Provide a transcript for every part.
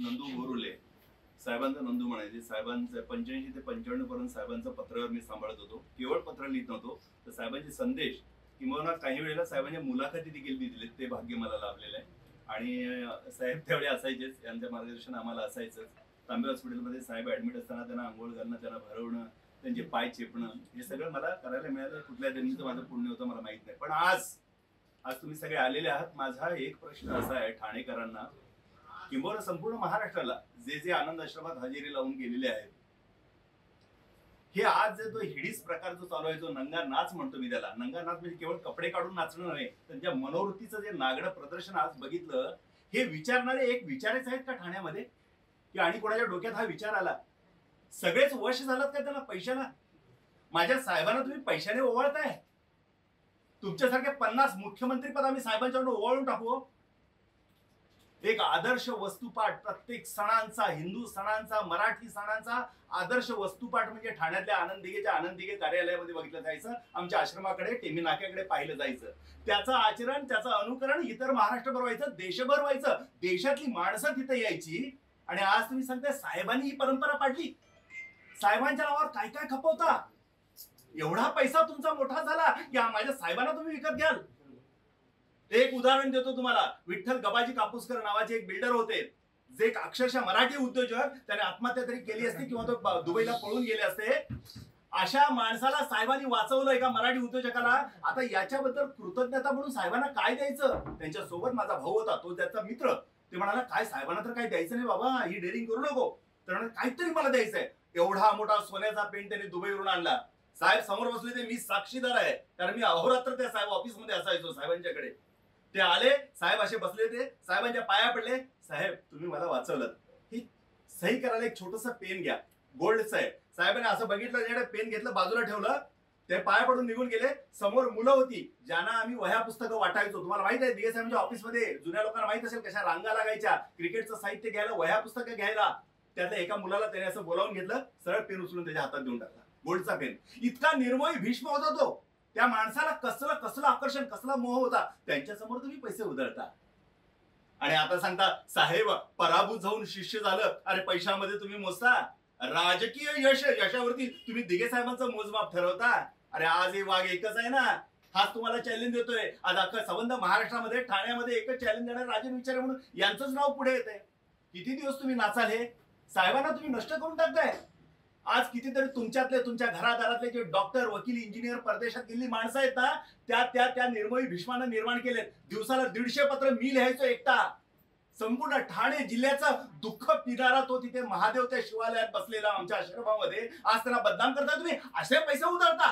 नंदू बोरुले साहेबांचं नंदू म्हणायचे. साहेबांचं 85 ते 95 पर्यंत साहेबांचं पत्रावर मी सांभाळत होतो. केवळ पत्र लिहित नव्हतो तर साहेबांचे संदेश किंवा काही वेळेला साहेबांच्या मुलाखती देखील मी दिलेत. ते भाग्य मला लाभलेलं आहे. आणि साहेब तेवढे असायचेच, यांचं मार्गदर्शन आम्हाला असायचंच. तांबे हॉस्पिटलमध्ये साहेब ऍडमिट असताना त्यांना आंघोळ घालणं, त्यांना भरवणं, त्यांचे पाय चेपणं, हे सगळं मला करायला मिळालं. कुठल्या जन्मीचं माझं पुण्य होतं मला माहित नाही. पण आज तुम्ही सगळे आलेले आहात. माझा एक प्रश्न असा आहे ठाणेकरांना किंवा संपूर्ण महाराष्ट्राला, जे आनंद आश्रमात हजेरी लावून गेलेले आहेत, हे आज जो हिडीस प्रकार जो चालू आहे, जो नंगा नाच म्हणतो मी त्याला, नंगा नाच म्हणजे केवळ कपडे काढून नाचणं नव्हे, त्यांच्या मनोवृत्तीचं जे नागडं प्रदर्शन आज बघितलं, हे विचारणारे एक विचारेच आहेत का ठाण्यामध्ये? की आणि कोणाच्या डोक्यात हा विचार आला? सगळेच वश झालात का त्याला पैशाला? माझ्या साहेबांना तुम्ही पैशाने ओवाळताय. तुमच्यासारखे 50 मुख्यमंत्री पद आम्ही साहेबांच्याकडून ओवाळून टाकू. एक आदर्श वस्तुपाठ प्रत्येक सणांचा, हिंदू सणांचा, मराठी सणांचा आदर्श वस्तुपाठ म्हणजे ठाण्यातल्या आनंद दिघेच्या आनंद दिघे कार्यालयामध्ये बघितलं जायचं. आमच्या आश्रमाकडे, टेमी नाक्याकडे पाहिलं जायचं. त्याचं आचरण, त्याचं अनुकरण इतर महाराष्ट्रभर व्हायचं, देशभर व्हायचं. देशातली माणसं तिथे यायची. आणि आज तुम्ही सांगताय साहेबांनी ही परंपरा पाडली. साहेबांच्या नावावर काय काय खपवता? एवढा पैसा तुमचा मोठा झाला की माझ्या साहेबांना तुम्ही विकत घ्याल. एक उदाहरण देतो तुम्हाला. विठ्ठल गबाजी कापूसकर नावाचे एक बिल्डर होते, जे अक्षरशः मराठी उद्योजक, त्याने आत्महत्या तरी केली असती किंवा तो दुबईला पळून गेले असते. अशा माणसाला साहेबांनी वाचवलं, एका मराठी उद्योजकाला. आता याच्याबद्दल कृतज्ञता म्हणून साहेबांना काय द्यायचं? त्यांच्या सोबत माझा भाऊ होता, तो त्याचा मित्र. ते म्हणाला, काय साहेबांना तर काही द्यायचं नाही बाबा, ही डेअरिंग करू नको. तर म्हणाले, काहीतरी मला द्यायचंय. एवढा मोठा सोन्याचा पेन त्याने दुबईवरून आणला. साहेब समोर बसले, ते मी साक्षीदार आहे, कारण मी अहोरात्र त्या साहेब ऑफिसमध्ये असायचो साहेबांच्याकडे. ते आले, साहेब असे बसले, ते साहेबांच्या पाया पडले. साहेब तुम्ही मला वाचवलं. ही सही करायला एक छोटस पेन घ्या, गोल्डचं आहे. साहेबांनी असं बघितलं, पेन घेतलं, बाजूला ठेवलं, ते पाया पडून निघून गेले. समोर मुलं होती ज्यांना आम्ही वह्या पुस्तकं वाटायचो. तुम्हाला माहित आहे दिघे साहेबांच्या ऑफिसमध्ये जुन्या लोकांना माहित असेल कशा रांगा लागायच्या क्रिकेटचं साहित्य घ्यायला, वह्या पुस्तकं घ्यायला. त्यातल्या एका मुलाला त्याने असं बोलावून घेतलं, सरळ पेन उचलून त्याच्या हातात देऊन टाकला, गोल्डचा पेन. इतका निर्मोही भीष्म होता तो. त्या माणसाला कसलं आकर्षण, कसला मोह होता. त्यांच्या समोर तुम्ही पैसे उधळता आणि आता सांगता साहेब पराभूत जाऊन शिष्य झालं. अरे पैशामध्ये तुम्ही मोजता, राजकीय यशावरती तुम्ही दिघे साहेबांचं मोजमाप ठरवता. अरे आज हे वाघ एकच आहे ना, हाच तुम्हाला चॅलेंज देतोय. आज अख्खा संबंध महाराष्ट्रामध्ये, ठाण्यामध्ये एकच चॅलेंज देणार राजन विचारे म्हणून यांचंच नाव पुढे येत आहे. किती दिवस तुम्ही नाचाल? हे साहेबांना तुम्ही नष्ट करून टाकताय. आज कितीतरी तुमच्यातले, तुमच्या घरादारातले जे डॉक्टर, वकील, इंजिनियर, परदेशात गेलेली माणसं आहेत ना, त्या निर्मोही भीष्मानं निर्माण केले. दिवसाला 150 पत्र मी लिहायचो एकटा. संपूर्ण ठाणे जिल्ह्याचं दुःख पिणारा तो तिथे महादेव त्या शिवालयात बसलेला आमच्या आश्रमामध्ये. आज त्याला बदनाम करता तुम्ही, असे पैसे उधळता.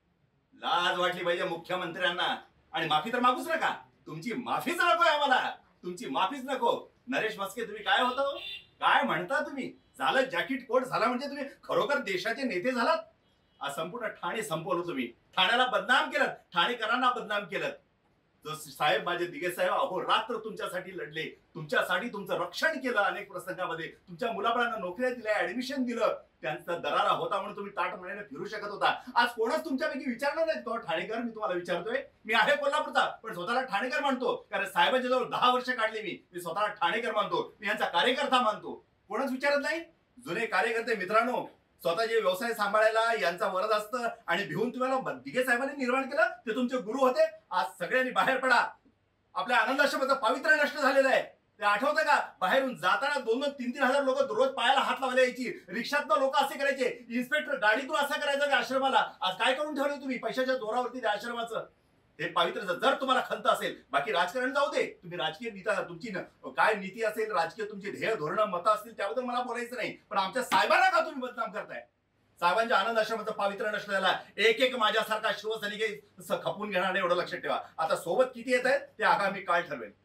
लाज वाटली पाहिजे मुख्यमंत्र्यांना. आणि माफी तर मागूच नका. तुमची माफीच नको आम्हाला, तुमची माफीच नको. नरेश म्हस्के तुम्ही काय होता, काय म्हणता तुम्ही? झालं जॅकेट कोट झाला म्हणजे तुम्ही खरोखर देशाचे नेते झालात. आज संपूर्ण ठाणे संपवलं तुम्ही. ठाण्याला बदनाम केलं, ठाणेकरांना बदनाम केलं. जो साहेब माझे दिघे साहेब अहोरात्र तुमच्यासाठी लढले, तुमच्यासाठी तुमचं रक्षण केलं. अनेक प्रसंगामध्ये तुमच्या मुलाबाळांना नोकऱ्या दिल्या, ऍडमिशन दिलं. त्यांचा दरारा होता म्हणून तुम्ही ताटमानेने फिरू शकत होता. आज कोणच तुमच्यापैकी विचारणार नाहीत का ठाणेकर? मी तुम्हाला विचारतोय. मी आहे कोल्हापूरचा, पण स्वतःला ठाणेकर मानतो, कारण साहेबांच्या जवळ 10 वर्ष काढले. मी स्वतःला ठाणेकर मानतो, मी यांचा कार्यकर्ता मानतो. कोणच विचारत नाही. जुने कार्यकर्ते मित्रांनो, स्वतःचे व्यवसाय सांभाळायला यांचा वरद असतं आणि भिवून तुम्हाला दिघे साहेबांनी निर्माण केलं. ते तुमचे गुरु होते. आज सगळ्यांनी बाहेर पडा. आपल्या आनंद आश्रमाचं पावित्र्य नष्ट झालेलं आहे. ते आठवतं का? बाहेरून जाताना 2-3 हजार लोक रोज पायाला हात लावायला यायची. रिक्षातनं लोक असे करायचे. इन्स्पेक्टर गाडीतून असं करायचं त्या आश्रमाला. आज काय करून ठेवले तुम्ही पैशाच्या जोरावरती त्या आश्रमाचं? हे पावित्र्य जर तुम्हाला खंत असेल, बाकी राजकारण जाऊ दे. तुम्ही राजकीय नीती, तुमची काय नीती असेल, राजकीय तुमची ध्येय धोरणं मतं असतील, त्याबद्दल मला बोलायचं नाही. पण आमच्या साहेबांना का तुम्ही बदनाम करताय? साहेबांच्या आनंद आश्रमाचं पावित्र्य नष्ट झाला. एक माझ्यासारखा शिवसैनिक खपून घेणार नाही, एवढं लक्षात ठेवा. आता सोबत किती येत आहेत ते आगामी काळ ठरवेल.